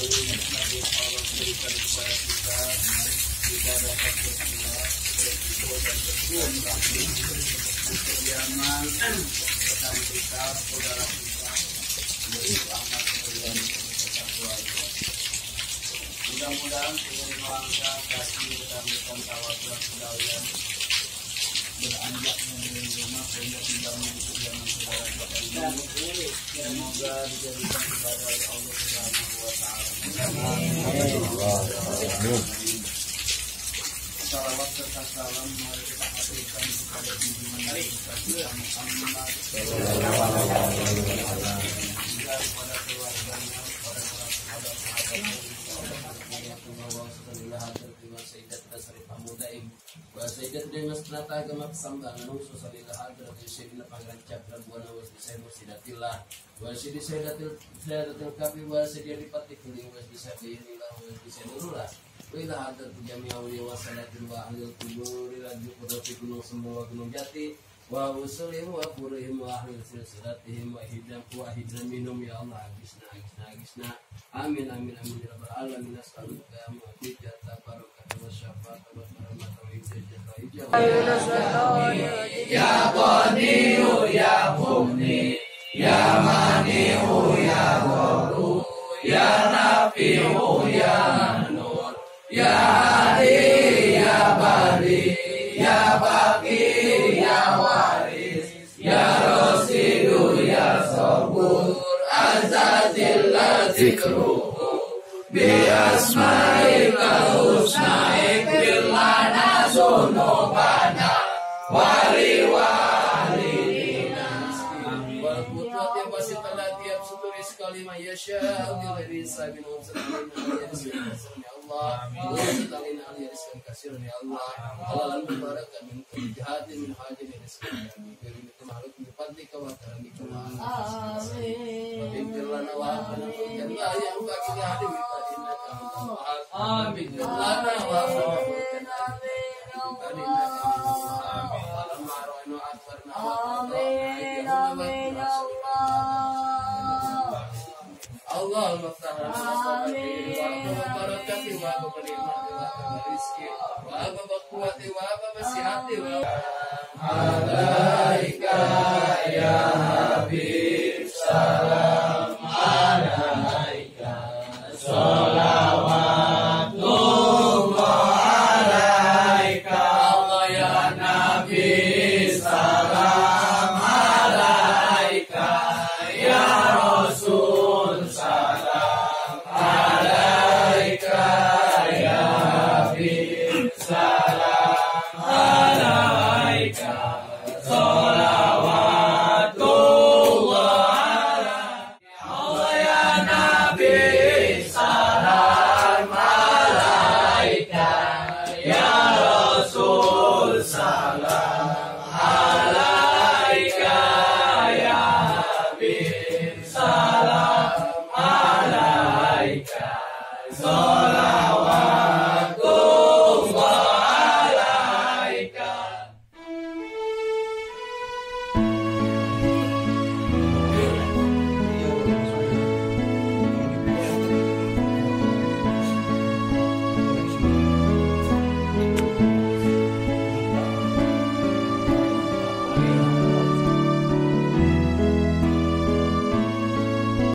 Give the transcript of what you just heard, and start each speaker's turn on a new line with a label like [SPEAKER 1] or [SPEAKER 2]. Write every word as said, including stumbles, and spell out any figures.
[SPEAKER 1] selalu Nabi Allah berikan kepada kita, kita dapat berdoa, berdoa dan berdoa untuk kediaman rekan kita, saudara kita, selamat dan tetap keluarga. Mudah-mudahan seluruh langkah kasih dan tawakal sekalian beranjak dari rumah sehingga tidak menutup zaman saudara kita ini. Semoga dijadikan ibadah oleh Allah Subhanahu wa taala. Amin. Salawat serta salam mari kita haturkan kepada junjungan kita Muhammad sallallahu alaihi wasallam, kepada keluarganya, kepada para sahabat-sahabatnya, wa sayyidat dengan senata agama kesambangan usus salillah hadrat sayyidina pangeran cakra buana wa sayyidatillah wa sayyidatil sayyidatil kabi wa sayyidipati kuling wa sayyidillah wa sayyidillah wa ila hadrat jami' awliya wa salatin wa ahlil kubur ila juqrati gunung semua gunung jati wa usulihim wa qurihim wa ahlil silsilatihim wa hidam wa hidam minum ya Allah agisna agisna agisna amin amin amin ya rabbal alamin as'aluka ya mu'tijat tabarukat wa syafaat wa rahmat wa ya Qaniyu ya Mumni ya Mani'u ya Ghafur ya Nafi'u ya Nur ya Hadi ya Bari ya Baqi ya Waris ya Rasidu ya Sabur Azazillah zikruhu bi asma'ika husna'ik billana sunubana wali walidina wal putrat yang pasti pada tiap suturi sekali mayyasya bila sabin usatalina ya Allah usatalina rizqan kasiran ya Allah halalan mubarakan min kulli jahatin min hajin rizqan kami kirim itu makhluk bi fadlika wa karamika amin amin lana wa lana ya yang bagi hadi bi fadlika amin lana wa Allahumma amin wa barakati wa barakati wa rizki wa barakati wa basihati wa alaika ya habib